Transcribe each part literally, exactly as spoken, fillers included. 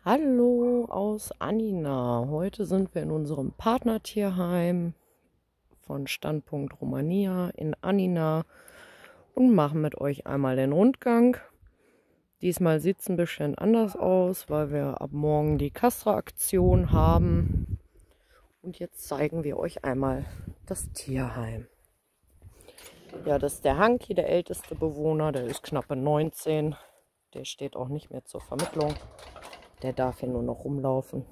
Hallo aus Annina. Heute sind wir in unserem Partnertierheim von Standpunkt Romania in Annina und machen mit euch einmal den Rundgang. Diesmal sieht es ein bisschen anders aus, weil wir ab morgen die Castra-Aktion haben. Und jetzt zeigen wir euch einmal das Tierheim. Ja, das ist der Hanki, der älteste Bewohner. Der ist knappe neunzehn. Der steht auch nicht mehr zur Vermittlung. Der darf hier nur noch rumlaufen.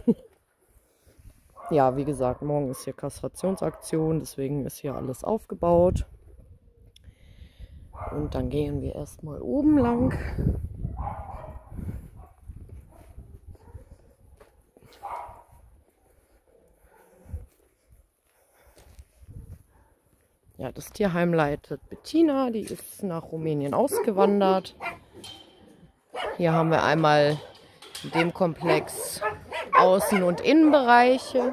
Ja, wie gesagt, morgen ist hier Kastrationsaktion, deswegen ist hier alles aufgebaut. Und dann gehen wir erstmal oben lang. Ja, das Tierheim leitet Bettina, die ist nach Rumänien ausgewandert. Hier haben wir einmal in dem Komplex Außen- und Innenbereiche.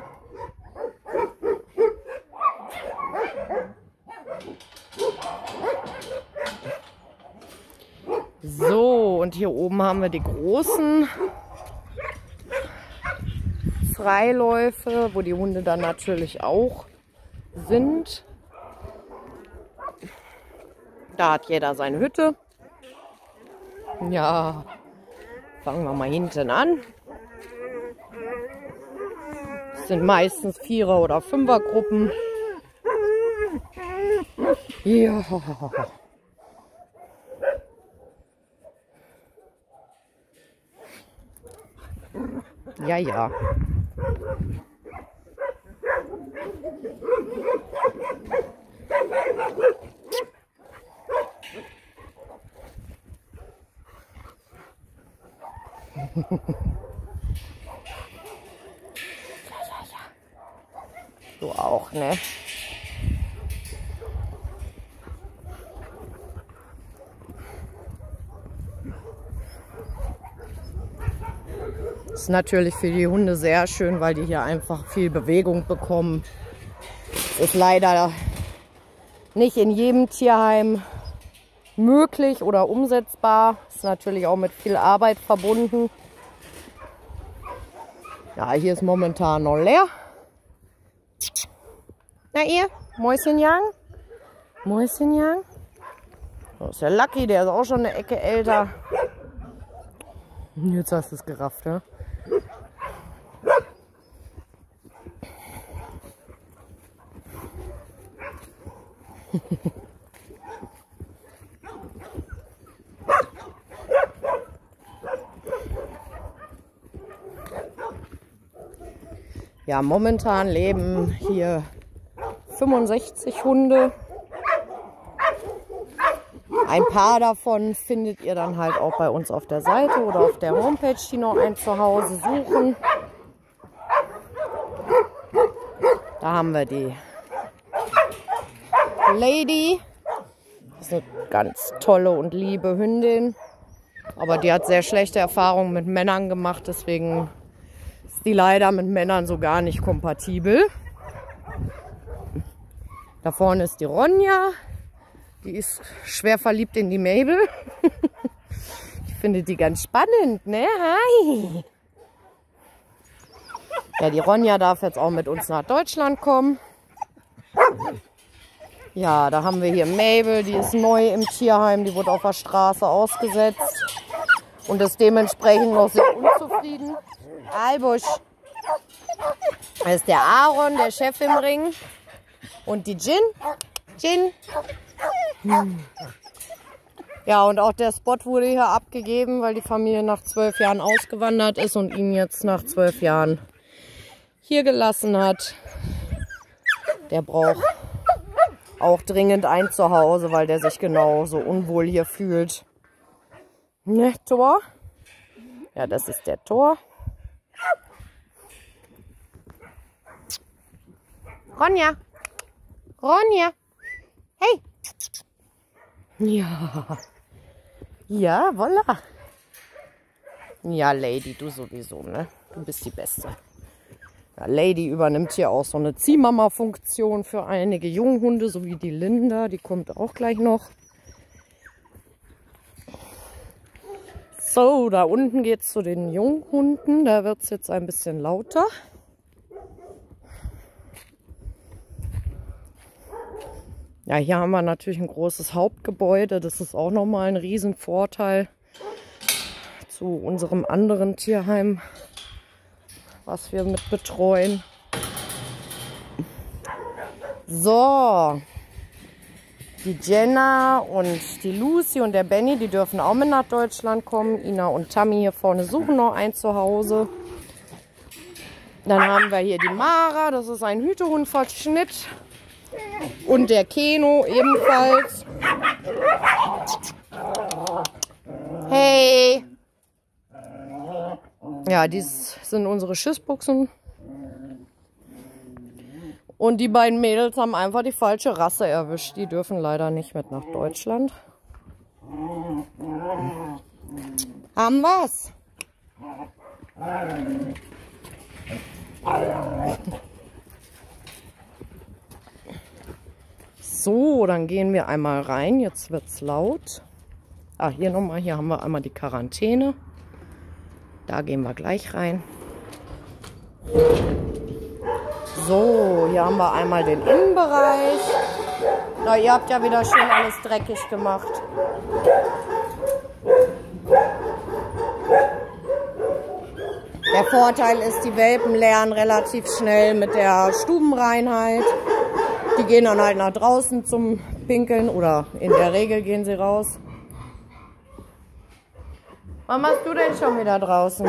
So, und hier oben haben wir die großen Freiläufe, wo die Hunde dann natürlich auch sind. Da hat jeder seine Hütte. Ja, fangen wir mal hinten an. Das sind meistens Vierer- oder Fünfergruppen. Ja. Ja, ja. Du auch, ne? Ist natürlich für die Hunde sehr schön, weil die hier einfach viel Bewegung bekommen. Ist leider nicht in jedem Tierheim möglich oder umsetzbar. Ist natürlich auch mit viel Arbeit verbunden. Ja, hier ist momentan noch leer. Na ihr, Mäuschenjang? Mäuschenjang? Das ist der Lucky, der ist auch schon eine Ecke älter. Jetzt hast du es gerafft, ja? Ja, momentan leben hier fünfundsechzig Hunde. Ein paar davon findet ihr dann halt auch bei uns auf der Seite oder auf der Homepage, die noch ein Zuhause suchen. Da haben wir die Lady. Das ist eine ganz tolle und liebe Hündin. Aber die hat sehr schlechte Erfahrungen mit Männern gemacht, deswegen ist die leider mit Männern so gar nicht kompatibel. Da vorne ist die Ronja. Die ist schwer verliebt in die Mabel. Ich finde die ganz spannend, ne? Hi! Ja, die Ronja darf jetzt auch mit uns nach Deutschland kommen. Ja, da haben wir hier Mabel, die ist neu im Tierheim. Die wurde auf der Straße ausgesetzt und ist dementsprechend noch sehr unzufrieden. Albusch. Das ist der Aaron, der Chef im Ring. Und die Gin. Gin. Hm. Ja, und auch der Spot wurde hier abgegeben, weil die Familie nach zwölf Jahren ausgewandert ist und ihn jetzt nach zwölf Jahren hier gelassen hat. Der braucht auch dringend ein Zuhause, weil der sich genauso unwohl hier fühlt. Ne, Thor? Ja, das ist der Thor. Ronja. Ronja. Hey. Ja. Ja, voilà. Ja, Lady, du sowieso, ne? Du bist die Beste. Ja, Lady übernimmt hier auch so eine Ziehmama-Funktion für einige Junghunde, so wie die Linda. Die kommt auch gleich noch. So, da unten geht es zu den Junghunden. Da wird es jetzt ein bisschen lauter. Ja, hier haben wir natürlich ein großes Hauptgebäude. Das ist auch nochmal ein Riesenvorteil zu unserem anderen Tierheim, was wir mit betreuen. So, die Jenna und die Lucy und der Benny, die dürfen auch mit nach Deutschland kommen. Ina und Tammy hier vorne suchen noch ein Zuhause. Dann haben wir hier die Mara, das ist ein Hütehundverschnitt. Und der Keno ebenfalls. Hey! Ja, dies sind unsere Schissbuchsen. Und die beiden Mädels haben einfach die falsche Rasse erwischt. Die dürfen leider nicht mit nach Deutschland. Haben wir's? So, dann gehen wir einmal rein. Jetzt wird's laut. Ah, hier nochmal. Hier haben wir einmal die Quarantäne. Da gehen wir gleich rein. So, hier haben wir einmal den Innenbereich. Na, ihr habt ja wieder schön alles dreckig gemacht. Der Vorteil ist, die Welpen lernen relativ schnell mit der Stubenreinheit. Die gehen dann halt nach draußen zum Pinkeln oder in der Regel gehen sie raus. Was machst du denn schon wieder draußen?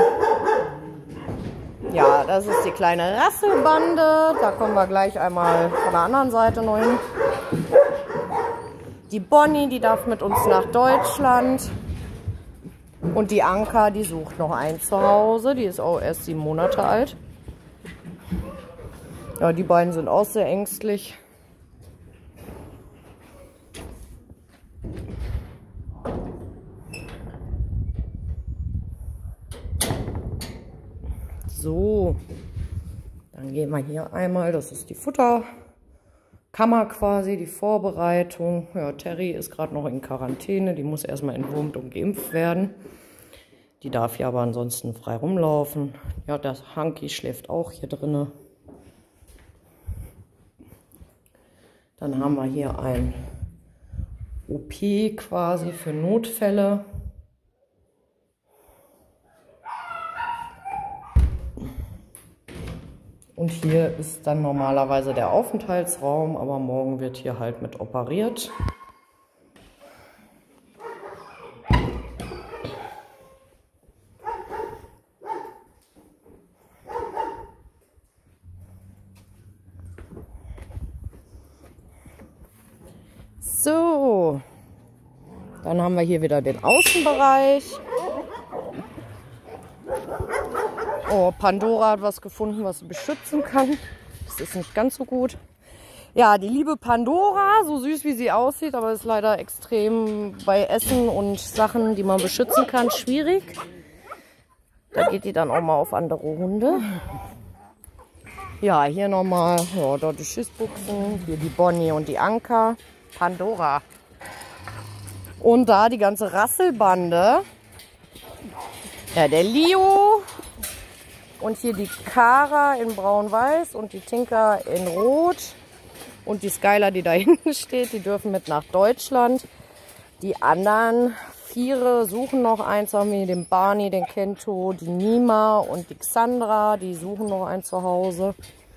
Ja, das ist die kleine Rasselbande. Da kommen wir gleich einmal von der anderen Seite noch hin. Die Bonnie, die darf mit uns nach Deutschland. Und die Anka, die sucht noch ein Zuhause. Die ist auch erst sieben Monate alt. Ja, die beiden sind auch sehr ängstlich. So, dann gehen wir hier einmal, das ist die Futterkammer quasi, die Vorbereitung. Ja, Terry ist gerade noch in Quarantäne, die muss erstmal entwurmt und geimpft werden. Die darf hier aber ansonsten frei rumlaufen. Ja, das Hanky schläft auch hier drinne. Dann haben wir hier ein O P quasi für Notfälle. Und hier ist dann normalerweise der Aufenthaltsraum, aber morgen wird hier halt mit operiert. So, dann haben wir hier wieder den Außenbereich. Oh, Pandora hat was gefunden, was sie beschützen kann. Das ist nicht ganz so gut. Ja, die liebe Pandora, so süß wie sie aussieht, aber ist leider extrem bei Essen und Sachen, die man beschützen kann, schwierig. Da geht die dann auch mal auf andere Hunde. Ja, hier nochmal, ja, dort die Schissbuchsen, hier die Bonnie und die Anka. Pandora. Und da die ganze Rasselbande. Ja, der Leo. Und hier die Kara in braun-weiß und die Tinka in rot. Und die Skylar, die da hinten steht, die dürfen mit nach Deutschland. Die anderen Viere suchen noch eins, haben wir den Barney, den Kento, die Nima und die Xandra, die suchen noch ein Zuhause.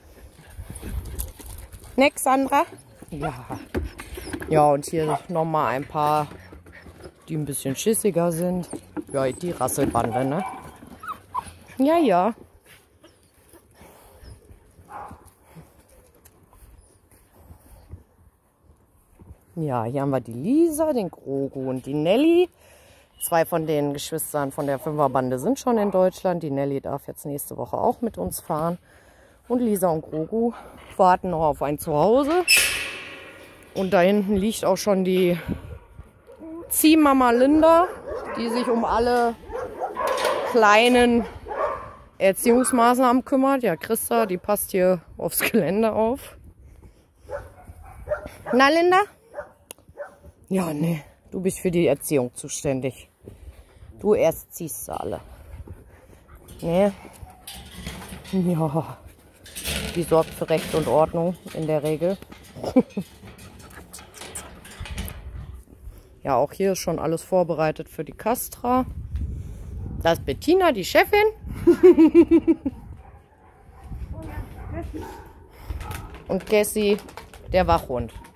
Ne, Xandra? Ja. Ja, und hier nochmal ein paar, die ein bisschen schissiger sind. Ja, die Rasselbande, ne? Ja, ja. Ja, hier haben wir die Lisa, den Grogu und die Nelly. Zwei von den Geschwistern von der Fünferbande sind schon in Deutschland. Die Nelly darf jetzt nächste Woche auch mit uns fahren. Und Lisa und Grogu warten noch auf ein Zuhause. Und da hinten liegt auch schon die Ziehmama Linda, die sich um alle kleinen Erziehungsmaßnahmen kümmert. Ja, Christa, die passt hier aufs Gelände auf. Na, Linda? Ja, nee, du bist für die Erziehung zuständig. Du erst ziehst sie alle. Ne? Ja. Die sorgt für Recht und Ordnung in der Regel. Ja, auch hier ist schon alles vorbereitet für die Castra. Da ist Bettina, die Chefin. Und Cassie, der Wachhund.